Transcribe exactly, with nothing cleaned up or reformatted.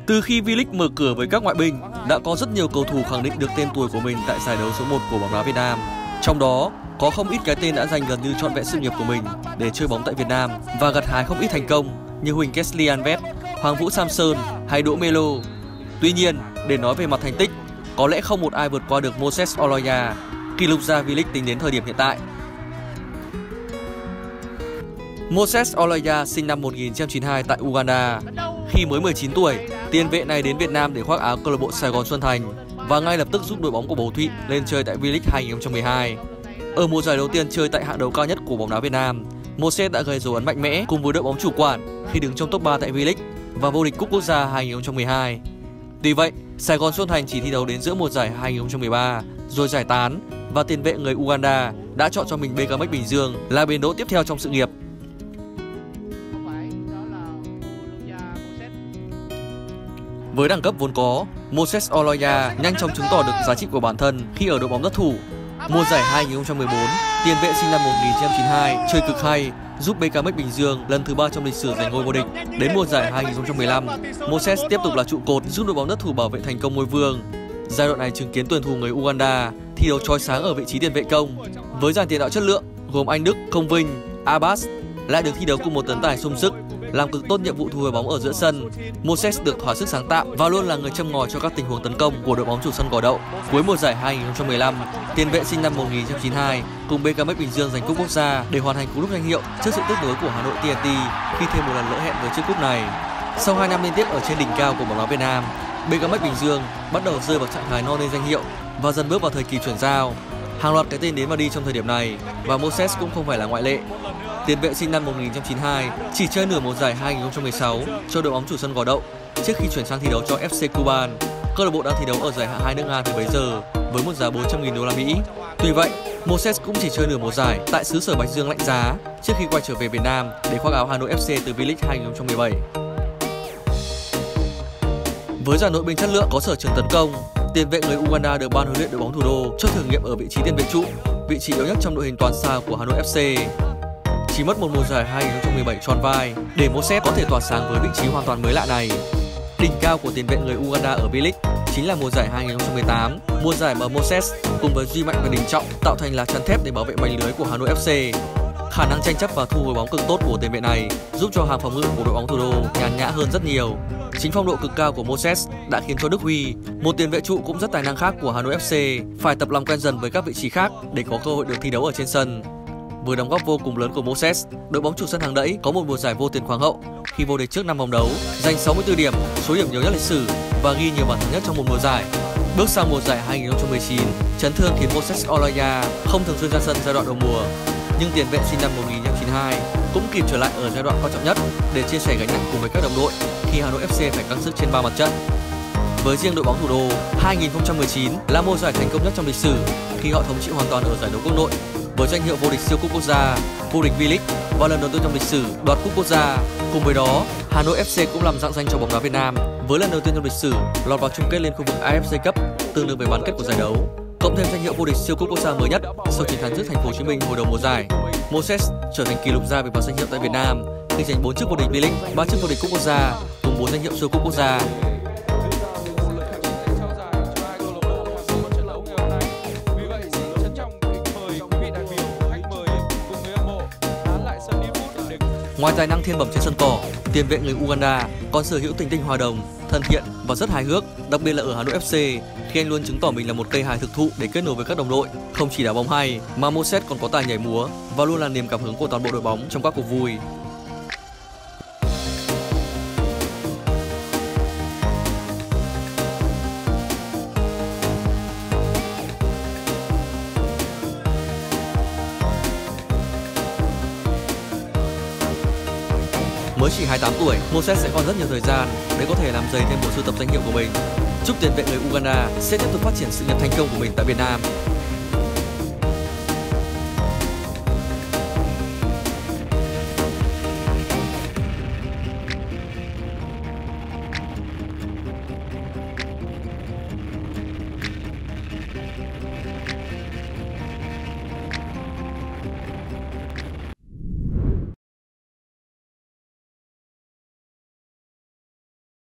Từ khi V-League mở cửa với các ngoại binh, đã có rất nhiều cầu thủ khẳng định được tên tuổi của mình tại giải đấu số một của bóng đá Việt Nam. Trong đó, có không ít cái tên đã dành gần như trọn vẹn sự nghiệp của mình để chơi bóng tại Việt Nam và gặt hái không ít thành công như Huỳnh Keslie Anvet, Hoàng Vũ Samson hay Đỗ Melo. Tuy nhiên, để nói về mặt thành tích, có lẽ không một ai vượt qua được Moses Oloya, kỷ lục gia V-League tính đến thời điểm hiện tại. Moses Oloya sinh năm một nghìn chín trăm chín mươi hai tại Uganda. Khi mới mười chín tuổi, tiền vệ này đến Việt Nam để khoác áo câu lạc bộ Sài Gòn Xuân Thành và ngay lập tức giúp đội bóng của Bầu Thụy lên chơi tại V-League hai nghìn không trăm mười hai. Ở mùa giải đầu tiên chơi tại hạng đấu cao nhất của bóng đá Việt Nam, Moses đã gây dấu ấn mạnh mẽ cùng với đội bóng chủ quản khi đứng trong top ba tại V-League và vô địch Cúp Quốc gia hai nghìn không trăm mười hai. Tuy vậy, Sài Gòn Xuân Thành chỉ thi đấu đến giữa mùa giải hai nghìn không trăm mười ba rồi giải tán và tiền vệ người Uganda đã chọn cho mình bê ca em Bình Dương là bến đỗ tiếp theo trong sự nghiệp. Với đẳng cấp vốn có, Moses Oloya nhanh chóng chứng tỏ được giá trị của bản thân khi ở đội bóng đất thủ. Mùa giải hai nghìn không trăm mười bốn, tiền vệ sinh năm một nghìn chín trăm chín mươi hai chơi cực hay, giúp bê ca em Bình Dương lần thứ ba trong lịch sử giành ngôi vô địch. Đến mùa giải hai nghìn không trăm mười lăm, Moses tiếp tục là trụ cột giúp đội bóng đất thủ bảo vệ thành công ngôi vương. Giai đoạn này chứng kiến tuyển thủ người Uganda thi đấu chói sáng ở vị trí tiền vệ công. Với dàn tiền đạo chất lượng gồm Anh Đức, Công Vinh, Abbas lại được thi đấu cùng một tấn tài sung sức, làm cực tốt nhiệm vụ thu hồi bóng ở giữa sân. Moses được thỏa sức sáng tạo và luôn là người châm ngòi cho các tình huống tấn công của đội bóng chủ sân Gò Đậu. Cuối mùa giải hai nghìn không trăm mười lăm, tiền vệ sinh năm một nghìn chín trăm chín mươi hai cùng bê ca em Bình Dương giành cúp quốc gia để hoàn thành cú đúc danh hiệu trước sự tiếc nuối của Hà Nội tê en tê khi thêm một lần lỡ hẹn với chiếc cúp này. Sau hai năm liên tiếp ở trên đỉnh cao của bóng đá Việt Nam, bê ca em Bình Dương bắt đầu rơi vào trạng thái no lên danh hiệu và dần bước vào thời kỳ chuyển giao. Hàng loạt cái tên đến và đi trong thời điểm này và Moses cũng không phải là ngoại lệ. Tiền vệ sinh năm một nghìn chín trăm chín mươi hai chỉ chơi nửa mùa giải hai nghìn không trăm mười sáu cho đội bóng chủ sân Gò Đậu trước khi chuyển sang thi đấu cho ép xê Cuban, câu lạc bộ đang thi đấu ở giải hạng hai nước Nga từ bấy giờ với một giá bốn trăm nghìn đô la Mỹ. Tuy vậy, Moses cũng chỉ chơi nửa mùa giải tại xứ sở Bạch Dương lạnh giá trước khi quay trở về Việt Nam để khoác áo Hà Nội ép xê từ V-League hai nghìn không trăm mười bảy. Với dàn nội binh chất lượng có sở trường tấn công, tiền vệ người Uganda được ban huấn luyện đội bóng thủ đô cho thử nghiệm ở vị trí tiền vệ trụ, vị trí yếu nhất trong đội hình toàn sao của Hà Nội ép xê. Chỉ mất một mùa giải hai nghìn không trăm mười bảy tròn vai để Moses có thể tỏa sáng với vị trí hoàn toàn mới lạ này. Đỉnh cao của tiền vệ người Uganda ở V-League chính là mùa giải hai nghìn không trăm mười tám, mùa giải mà Moses cùng với Duy Mạnh và Đình Trọng tạo thành lá chắn thép để bảo vệ mảnh lưới của Hà Nội ép xê. Khả năng tranh chấp và thu hồi bóng cực tốt của tiền vệ này giúp cho hàng phòng ngự của đội bóng thủ đô nhàn nhã hơn rất nhiều. Chính phong độ cực cao của Moses đã khiến cho Đức Huy, một tiền vệ trụ cũng rất tài năng khác của Hà Nội ép xê, phải tập làm quen dần với các vị trí khác để có cơ hội được thi đấu ở trên sân. Với đóng góp vô cùng lớn của Moses, đội bóng chủ sân Hàng Đẫy có một mùa giải vô tiền khoáng hậu khi vô địch trước năm vòng đấu, giành sáu mươi tư điểm, số điểm nhiều nhất lịch sử và ghi nhiều bàn thắng nhất trong một mùa giải. Bước sang mùa giải hai nghìn không trăm mười chín, chấn thương khiến Moses Oloya không thường xuyên ra sân giai đoạn đầu mùa, nhưng tiền vệ sinh năm một nghìn chín trăm chín mươi hai cũng kịp trở lại ở giai đoạn quan trọng nhất để chia sẻ gánh nặng cùng với các đồng đội khi Hà Nội ép xê phải căng sức trên ba mặt trận. Với riêng đội bóng thủ đô, hai nghìn không trăm mười chín là mùa giải thành công nhất trong lịch sử khi họ thống trị hoàn toàn ở giải đấu quốc nội với danh hiệu vô địch siêu cúp quốc gia, vô địch V-League và lần đầu tiên trong lịch sử đoạt cúp quốc gia. Cùng với đó, Hà Nội ép xê cũng làm rạng danh cho bóng đá Việt Nam với lần đầu tiên trong lịch sử lọt vào chung kết liên khu vực a ép xê Cup, tương đương với bán kết của giải đấu, cộng thêm danh hiệu vô địch siêu cúp quốc gia mới nhất sau chiến thắng trước Thành phố Hồ Chí Minh hồi đầu mùa giải. Moses trở thành kỷ lục gia về đoạt danh hiệu tại Việt Nam khi giành bốn chức vô địch V-League, ba chức vô địch cúp quốc gia cùng bốn danh hiệu siêu cúp quốc gia. Ngoài tài năng thiên bẩm trên sân cỏ, tiền vệ người Uganda còn sở hữu tính tình hòa đồng, thân thiện và rất hài hước, đặc biệt là ở Hà Nội ép xê khi anh luôn chứng tỏ mình là một cây hài thực thụ để kết nối với các đồng đội. Không chỉ đá bóng hay mà Moses còn có tài nhảy múa và luôn là niềm cảm hứng của toàn bộ đội bóng trong các cuộc vui. Mới chỉ hai mươi tám tuổi, Moses sẽ còn rất nhiều thời gian để có thể làm dày thêm bộ sưu tập danh hiệu của mình. Chúc tiền vệ người Uganda sẽ tiếp tục phát triển sự nghiệp thành công của mình tại Việt Nam.